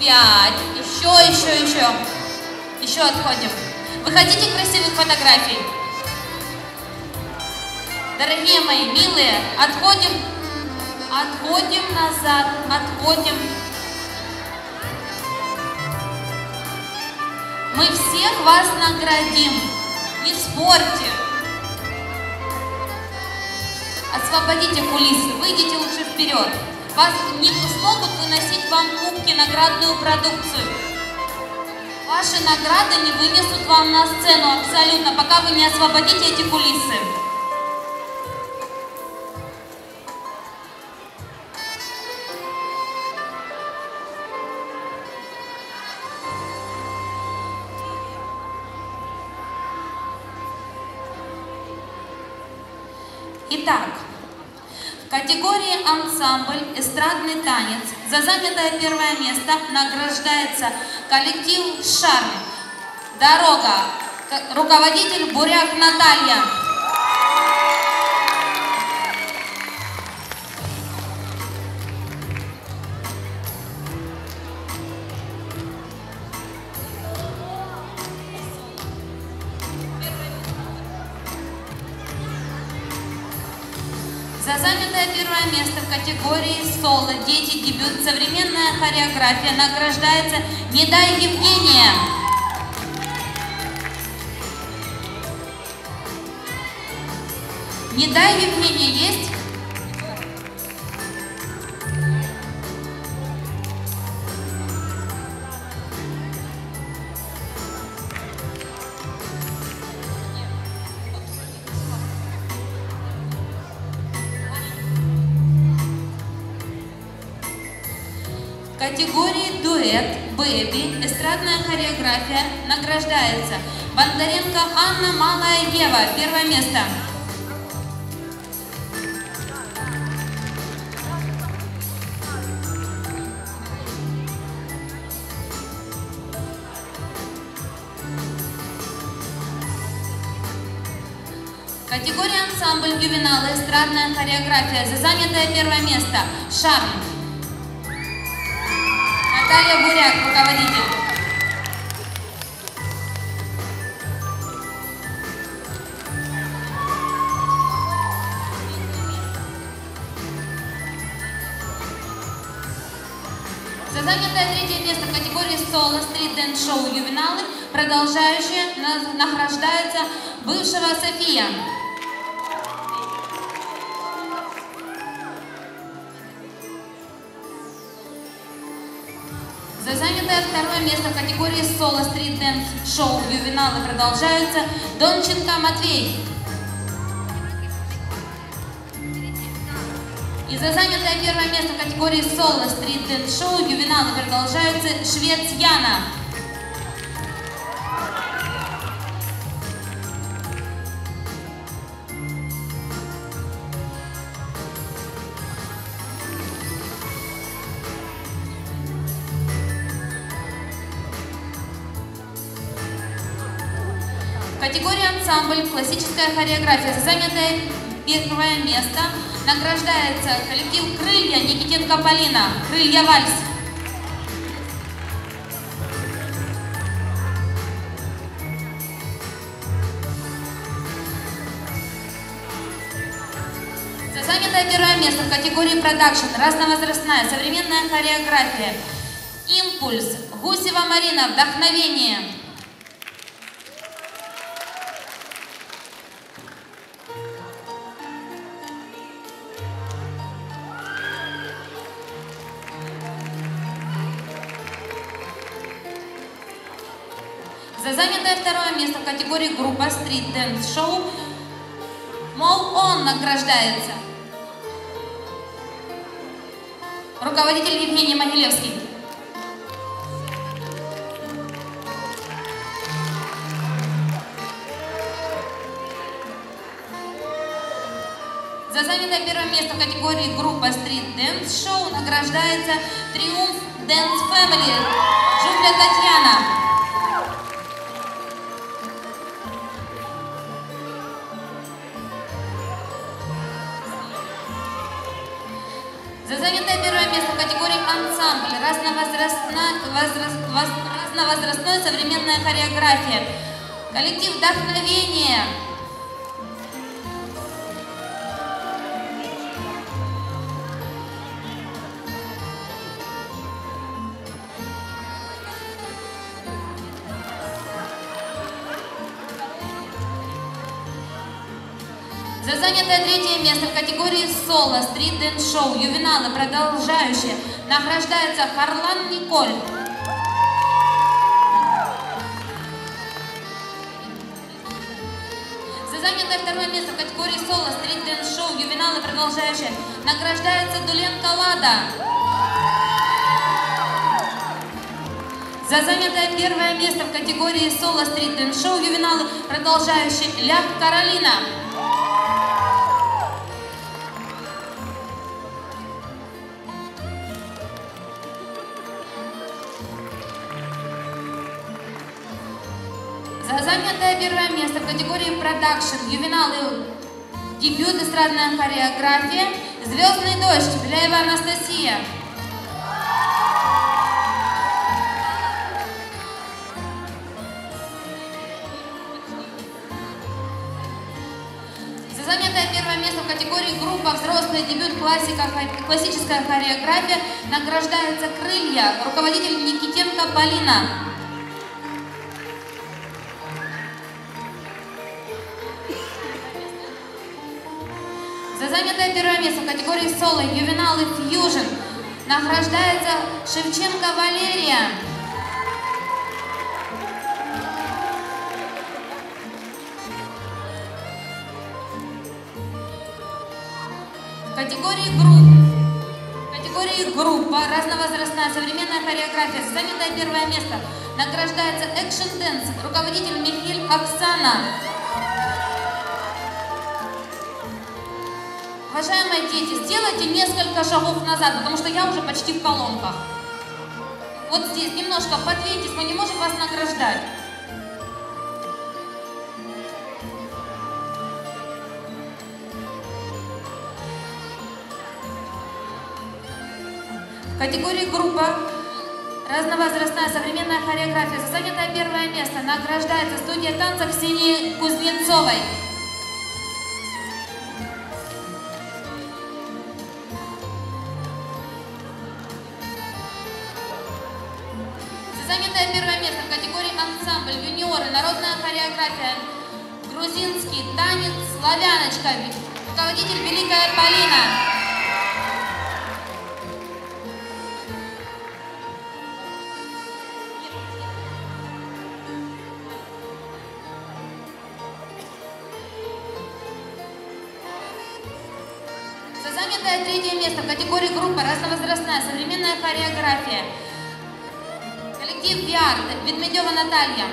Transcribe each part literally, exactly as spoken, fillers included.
Пять. Еще, еще, еще. Еще отходим. Вы хотите красивых фотографий? Дорогие мои, милые, отходим, отходим назад, отходим. Мы всех вас наградим. Не спорьте. Освободите кулисы, выйдите лучше вперед. Вас не смогут выносить вам кубки, наградную продукцию. Ваши награды не вынесут вам на сцену абсолютно, пока вы не освободите эти кулисы. Итак, в категории ансамбль «Эстрадный танец» за занятое первое место награждается коллектив «Шарль». Дорога. Руководитель Буряк Наталья. За занятое первое место в категории «Соло», «Дети», «Дебют», «Современная хореография» награждается Недай Евгения. Недай Евгения есть? В категории «Дуэт», «Бэби», «Эстрадная хореография» награждается Бондаренко Анна, Малая Ева, первое место. Категория ансамбль «Ювеналы», «Эстрадная хореография» за занятое первое место Шарль. Наталья Буряк, руководитель. За занятое третье место в категории соло стрит-дэнс-шоу «Ювеналы» продолжающая награждается бывшего София. За занятое второе место в категории соло стрит-дэнс-шоу «Ювеналы» продолжаются Донченко Матвей. И за занятое первое место в категории соло стрит-дэнс-шоу «Ювеналы» продолжаются Швец Яна. В категории ансамбль «Классическая хореография» за занятое первое место награждается коллектив «Крылья» Никитенко Полина. «Крылья вальс». За занятое первое место в категории «Продакшн», разновозрастная, современная хореография. «Импульс», Гусева Марина, «Вдохновение». За занятое второе место в категории группа стрит дэнс шоу Мол Он награждается. Руководитель Евгений Могилевский. За занятое первое место в категории группа стрит дэнс шоу награждается Триумф Дэнс Фэмили Жуфля Татьяна. За занятое первое место в категории ансамбль разновозрастной, возраст, воз, разновозрастной современная хореография. Коллектив «Вдохновение». За занятое третье место в категории соло, стрит-дэнс-шоу, ювеналы, продолжающие, награждается Харлан Николь. За занятое второе место в категории соло, стрит-дэнс-шоу, ювеналы, продолжающие, награждается Дуленко Лада. За занятое первое место в категории соло, стрит-дэнс-шоу, ювеналы, продолжающие, Лях Каролина. За занятое первое место в категории продакшн, ювеналы, дебют, эстрадная хореография, «Звездный дождь», Беляева Анастасия. За занятое первое место в категории группа взрослый дебют, классика, классическая хореография награждается «Крылья», руководитель Никитенко Полина. За занятое первое место в категории соло, ювеналы, фьюжн награждается Шевченко Валерия. В категории групп, в категории группа, разновозрастная современная хореография, за занятое первое место награждается Экшн Дэнс, руководитель Михель Оксана. Уважаемые дети, сделайте несколько шагов назад, потому что я уже почти в колонках. Вот здесь немножко подвиньтесь, мы не можем вас награждать. В категории группа разновозрастная современная хореография за занятое первое место награждается студия танца Ксении Кузнецовой. Занятое первое место в категории ансамбль, юниоры, народная хореография, грузинский танец, славяночка, руководитель Великая Полина. За занятое третье место в категории группа разновозрастная современная хореография. Коллектив «Виар», Ведмедева Наталья.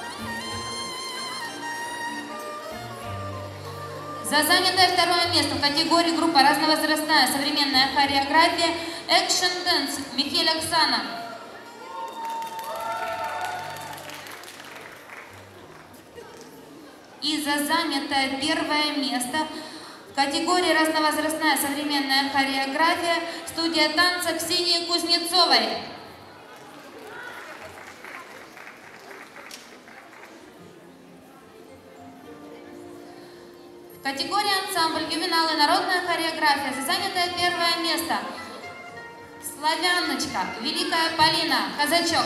За занятое второе место в категории группа разновозрастная современная хореография «Экшн Дэнс», Михель Оксана. И за занятое первое место в категории разновозрастная современная хореография студия танца Ксении Кузнецовой. Категория ансамбль, ювеналы, народная хореография. За занятое первое место славяночка, Великая Полина, казачок.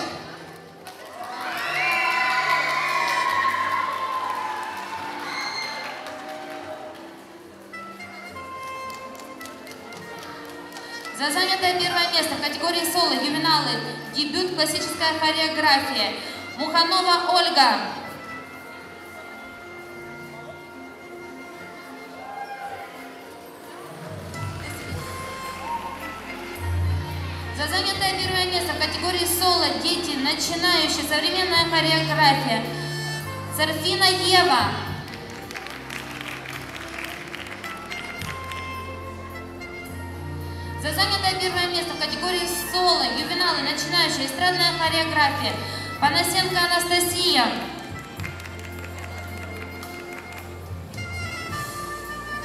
За занятое первое место в категории соло, ювеналы, дебют, классическая хореография, Муханова Ольга. За занятое первое место в категории соло, дети, начинающие, современная хореография, Сарфина Ева. За занятое первое место в категории соло, ювеналы, начинающие, эстрадная хореография, Панасенко Анастасия.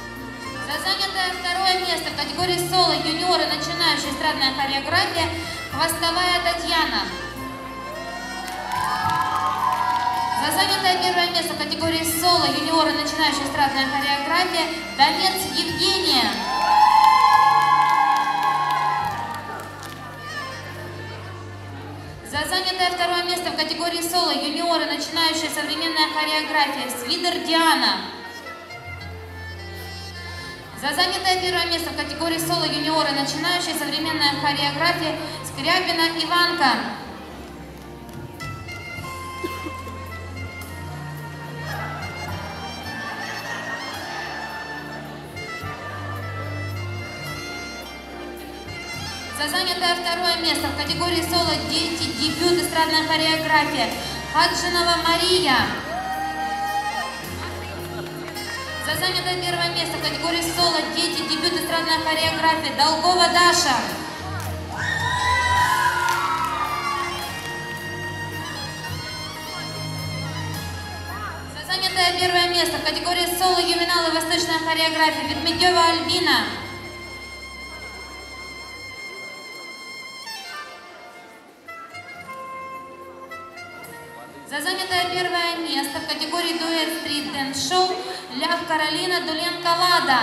За занятое второе место в категории соло, юниоры, начинающие, эстрадная хореография, Хвостовая Татьяна. За занятое первое место в категории соло юниоры начинающая эстрадная хореография Донец Евгения. За занятое второе место в категории соло юниоры начинающая современная хореография Свидер Диана. За занятое первое место в категории соло юниоры начинающая современная хореография Скрябина Иванка. За занятое второе место в категории соло дети дебют эстрадная хореография Хаджинова Мария. За занятое первое место в категории соло дети дебют эстрадная хореография Долгова Даша. За занятое первое место в категории соло ювеналы восточная хореография Ведмедева Альбина. За занятое первое место в категории дуэт стрит дэнс шоу Ляв Каролина Дуленко Лада.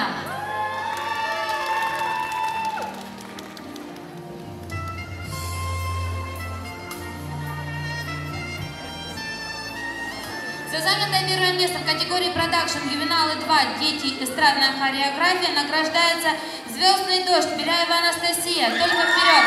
За занятое первое место в категории продакшн ювеналы два дети эстрадная хореография награждается Звездный дождь Беляева Анастасия. Только вперед!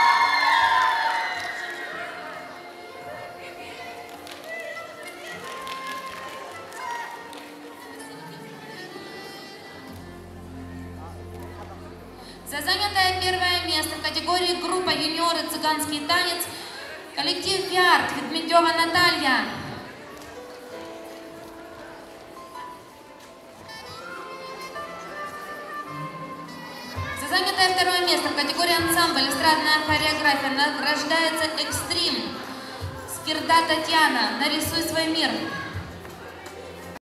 За занятое первое место в категории группа юниоры цыганский танец коллектив Виарт Ведмедева Наталья. За занятое второе место в категории ансамбль эстрадная хореография награждается Экстрим Скирда Татьяна. Нарисуй свой мир.